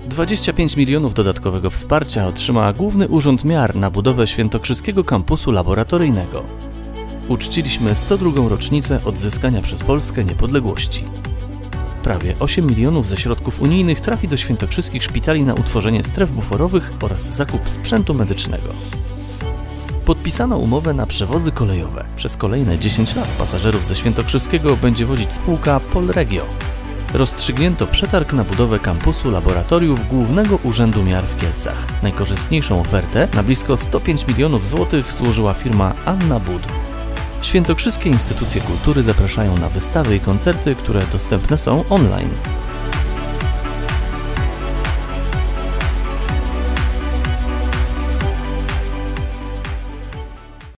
25 milionów dodatkowego wsparcia otrzyma Główny Urząd Miar na budowę świętokrzyskiego kampusu laboratoryjnego. Uczciliśmy 102. rocznicę odzyskania przez Polskę niepodległości. Prawie 8 milionów ze środków unijnych trafi do świętokrzyskich szpitali na utworzenie stref buforowych oraz zakup sprzętu medycznego. Podpisano umowę na przewozy kolejowe. Przez kolejne 10 lat pasażerów ze Świętokrzyskiego będzie wozić spółka Polregio. Rozstrzygnięto przetarg na budowę kampusu laboratoriów Głównego Urzędu Miar w Kielcach. Najkorzystniejszą ofertę na blisko 105 milionów złotych złożyła firma Anna Bud. Świętokrzyskie instytucje kultury zapraszają na wystawy i koncerty, które dostępne są online.